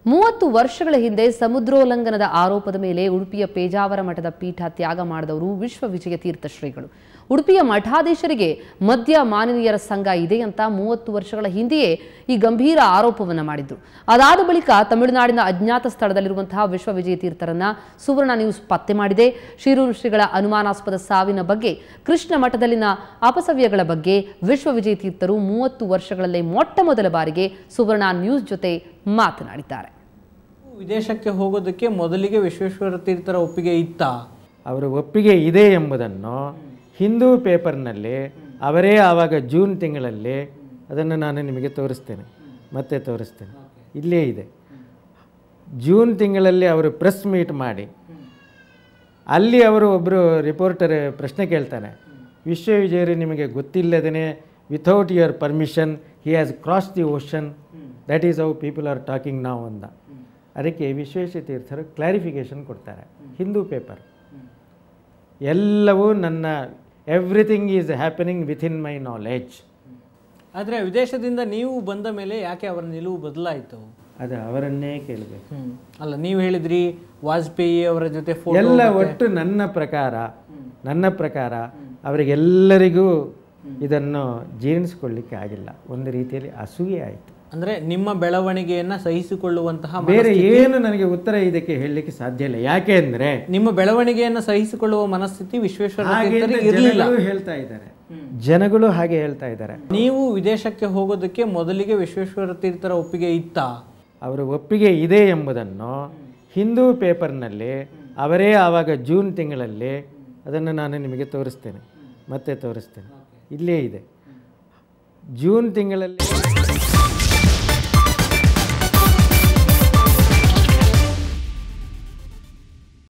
30 ವರ್ಷಗಳ ಹಿಂದೆ ಸಮುದ್ರೋಲ್ಲಂಘನದ ಆರೋಪದ ಮೇಲೆ ಉಡುಪಿಯ ಪೇಜಾವರ ಮಠದ ಪೀಠ ತ್ಯಾಗ ಮಾಡಿದವರು ವಿಶ್ವವಿಜಯ ತೀರ್ಥ ಶ್ರೀಗಳು. ಉಡುಪಿಯ ಮಠಾಧೀಶರಿಗೆ ಮದ್ಯ ಮಾನವೀಯರ ಸಂಘ ಇದೆ ಅಂತ 30 ವರ್ಷಗಳ ಹಿಂದೆಯೇ ಈ ಗಂಭೀರ ಆರೋಪವನ್ನು ಮಾಡಿದ್ರು. ಅದಾದ ಬಳಿಕ ತಮಿಳುನಾಡಿನ ಅಜ್ಞಾತ ಸ್ಥಳದಲ್ಲಿರುವಂತಹ ವಿಶ್ವವಿಜಯ ತೀರ್ಥರನ್ನ ಸುವರ್ಣ ನ್ಯೂಸ್ ಪತ್ತೆ ಮಾಡಿದೆ. ಶಿರೂರು ಶ್ರೀಗಳ ಅನುಮಾನಾಸ್ಪದ ಸಾವಿನ ಬಗ್ಗೆ, ಕೃಷ್ಣ ಮಠದಲ್ಲಿನ ಅಪಸವ್ಯಗಳ ಬಗ್ಗೆ ವಿಶ್ವವಿಜಯ ತೀರ್ಥರು 30 ವರ್ಷಗಳಲ್ಲೇ ಮೊಟ್ಟ ಮೊದಲ ಬಾರಿಗೆ ಸುವರ್ಣ ನ್ಯೂಸ್ ಜೊತೆ ಮಾತನಾಡಿದ್ದಾರೆ. ವಿದೇಶಕ್ಕೆ ಹೋಗೋದಕ್ಕೆ ಮೊದಲಿಗೆ ವಿಶ್ವೇಶ್ವರ ತೀರ್ಥರ ಒಪ್ಪಿಗೆ ಇತ್ತಾ? ಅವರ ಒಪ್ಪಿಗೆ ಇದೆ ಎಂಬುದನ್ನು ಹಿಂದೂ ಪೇಪರ್ನಲ್ಲಿ ಅವರೇ ಆವಾಗ ಜೂನ್ ತಿಂಗಳಲ್ಲಿ ಅದನ್ನು ನಾನು ನಿಮಗೆ ತೋರಿಸ್ತೇನೆ, ಮತ್ತೆ ತೋರಿಸ್ತೇನೆ. ಇಲ್ಲೇ ಇದೆ. ಜೂನ್ ತಿಂಗಳಲ್ಲಿ ಅವರು ಪ್ರೆಸ್ ಮೀಟ್ ಮಾಡಿ ಅಲ್ಲಿ ಅವರು ಒಬ್ಬರು ರಿಪೋರ್ಟರ್ ಪ್ರಶ್ನೆ ಕೇಳ್ತಾನೆ, ವಿಶ್ವವಿಜಯರು ನಿಮಗೆ ಗೊತ್ತಿಲ್ಲದೇ without your permission he has cross the ocean, that is how people are talking ನಾವ್ ಅಂದ. ಅದಕ್ಕೆ ವಿಶ್ವೇಶ್ವರ ತೀರ್ಥರು ಕ್ಲಾರಿಫಿಕೇಷನ್ ಕೊಡ್ತಾರೆ. ಹಿಂದೂ ಪೇಪರ್ ಎಲ್ಲವೂ ನನ್ನ everything is happening within my knowledge. ಆದರೆ ವಿದೇಶದಿಂದ ನೀವು ಬಂದ ಮೇಲೆ ಯಾಕೆ ಅವರ ನಿಲುವು ಬದಲಾಯಿತು? ಅದು ಅವರನ್ನೇ ಕೇಳಬೇಕು. ಅಲ್ಲ, ನೀವು ಹೇಳಿದ್ರಿ ವಾಜಪೇಯಿ ಅವರ ಜೊತೆ ಎಲ್ಲ ಒಟ್ಟು ನನ್ನ ಪ್ರಕಾರ ಅವರಿಗೆಲ್ಲರಿಗೂ ಇದನ್ನು ಜೀರ್ಣಿಸ್ಕೊಳ್ಳಿಕ್ಕೆ ಆಗಿಲ್ಲ. ಒಂದು ರೀತಿಯಲ್ಲಿ ಅಸೂಯೆ ಆಯಿತು. ಅಂದರೆ ನಿಮ್ಮ ಬೆಳವಣಿಗೆಯನ್ನು ಸಹಿಸಿಕೊಳ್ಳುವಂತಹ ಬೇರೆ ಏನು ನನಗೆ ಉತ್ತರ ಇದಕ್ಕೆ ಹೇಳಲಿಕ್ಕೆ ಸಾಧ್ಯ ಇಲ್ಲ. ಯಾಕೆ ಅಂದರೆ ನಿಮ್ಮ ಬೆಳವಣಿಗೆಯನ್ನು ಸಹಿಸಿಕೊಳ್ಳುವ ಮನಸ್ಥಿತಿ ವಿಶ್ವೇಶ್ವರ ಇರಲಿಲ್ಲ ಹೇಳ್ತಾ ಇದ್ದಾರೆ, ಜನಗಳು ಹಾಗೆ ಹೇಳ್ತಾ ಇದ್ದಾರೆ. ನೀವು ವಿದೇಶಕ್ಕೆ ಹೋಗೋದಕ್ಕೆ ಮೊದಲಿಗೆ ವಿಶ್ವೇಶ್ವರ ತೀರ್ಥರ ಒಪ್ಪಿಗೆ ಇತ್ತಾ? ಅವರ ಒಪ್ಪಿಗೆ ಇದೆ ಎಂಬುದನ್ನು ಹಿಂದೂ ಪೇಪರ್ನಲ್ಲಿ ಅವರೇ ಆವಾಗ ಜೂನ್ ತಿಂಗಳಲ್ಲಿ ಅದನ್ನು ನಾನು ನಿಮಗೆ ತೋರಿಸ್ತೇನೆ, ಮತ್ತೆ ತೋರಿಸ್ತೇನೆ. ಇಲ್ಲೇ ಇದೆ. ಜೂನ್ ತಿಂಗಳಲ್ಲಿ